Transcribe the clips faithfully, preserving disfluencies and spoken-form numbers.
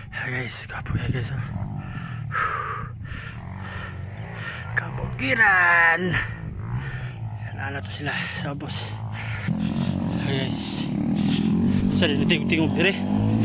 Ayan guys, kapo ya guys. Kabukiran. Ano to sila sa bus. Ayan guys. Sali na tingog-tingog dire.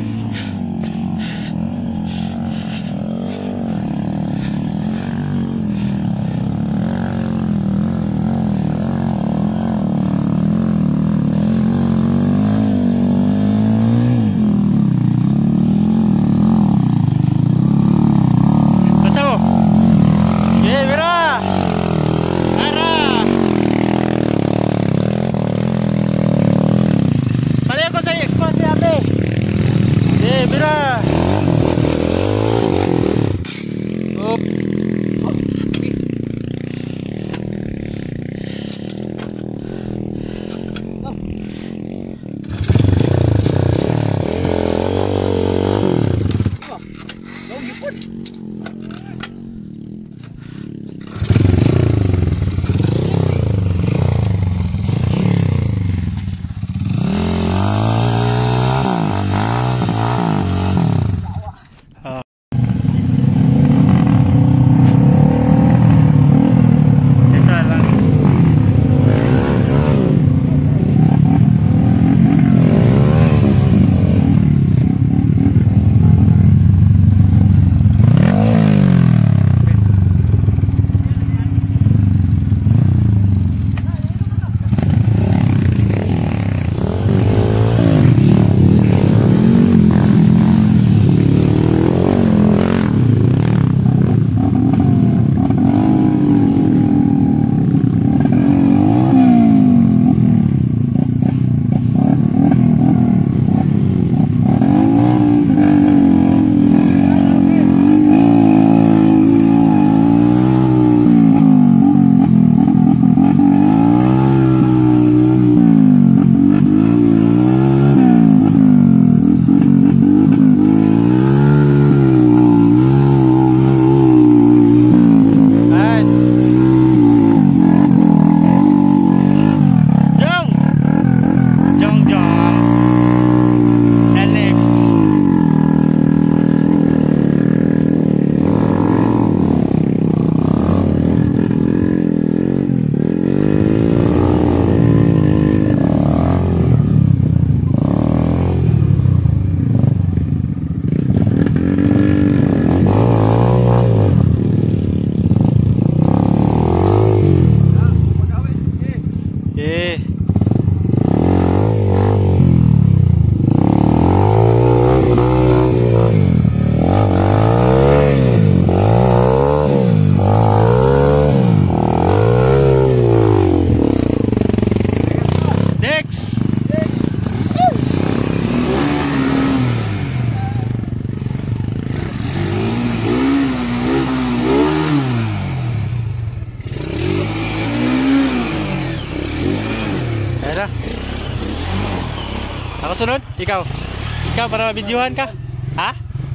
Ako sunod? Ikaw? Ikaw para mabidyohan ka? Ha?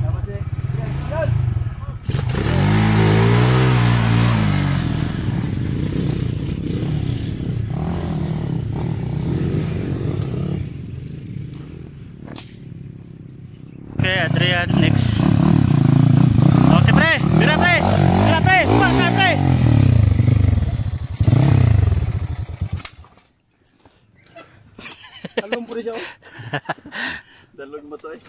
Okay, Adrian, next. Okay, pre! Bira, pre! Bira, pre! Bumpa ka, pre! Talong po rin siya. Dalog mo to eh.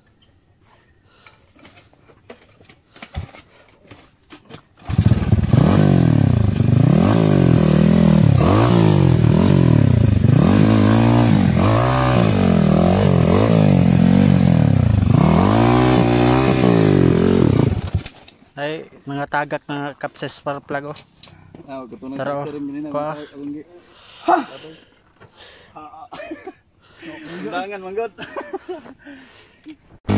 Ay, mga tagak na kapses para plug oh. Ah, gusto na Taro, sa ceremony na. kuha. Ha! Undangan manggod.